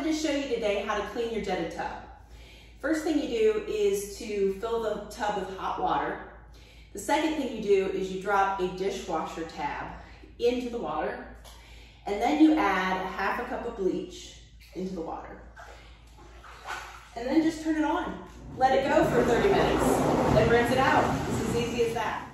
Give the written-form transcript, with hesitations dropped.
to show you today how to clean your jetted tub. First thing you do is to fill the tub with hot water. The second thing you do is you drop a dishwasher tab into the water, and then you add half a cup of bleach into the water. And then just turn it on. Let it go for 30 minutes, then rinse it out. It's as easy as that.